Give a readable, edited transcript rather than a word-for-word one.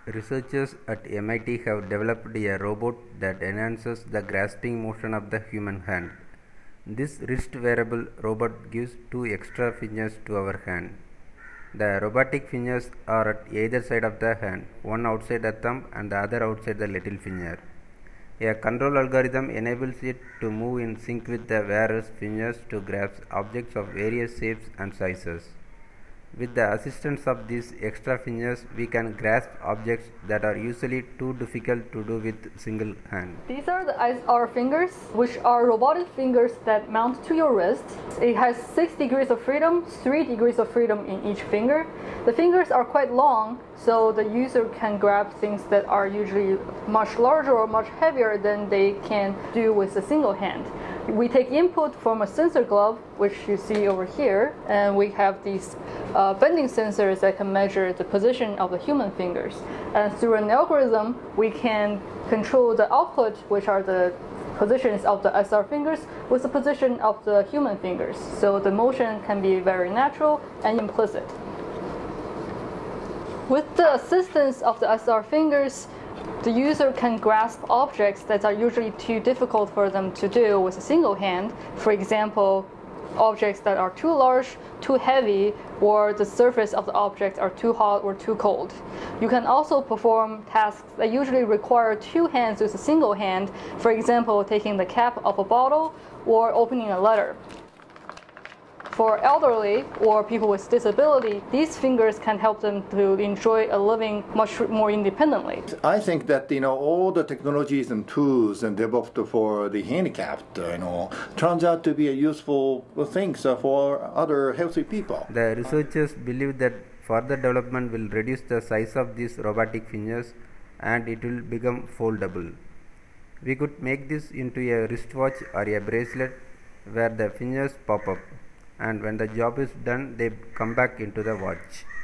Researchers at MIT have developed a robot that enhances the grasping motion of the human hand. This wrist-wearable robot gives 2 extra fingers to our hand. The robotic fingers are at either side of the hand, one outside the thumb and the other outside the little finger. A control algorithm enables it to move in sync with the wearer's fingers to grasp objects of various shapes and sizes. With the assistance of these extra fingers, we can grasp objects that are usually too difficult to do with single hand. These are the SR fingers, which are robotic fingers that mount to your wrist. It has 6 degrees of freedom, 3 degrees of freedom in each finger. The fingers are quite long, so the user can grab things that are usually much larger or much heavier than they can do with a single hand. We take input from a sensor glove, which you see over here, and we have these bending sensors that can measure the position of the human fingers. And through an algorithm, we can control the output, which are the positions of the SR fingers, with the position of the human fingers. So the motion can be very natural and implicit. With the assistance of the SR fingers, the user can grasp objects that are usually too difficult for them to do with a single hand. For example, objects that are too large, too heavy, or the surface of the object are too hot or too cold. You can also perform tasks that usually require 2 hands with a single hand. For example, taking the cap of a bottle or opening a letter. For elderly or people with disability, these fingers can help them to enjoy a living much more independently. I think that all the technologies and tools and developed for the handicapped turns out to be a useful things for other healthy people. The researchers believe that further development will reduce the size of these robotic fingers and it will become foldable. We could make this into a wristwatch or a bracelet where the fingers pop up, and when the job is done they come back into the watch.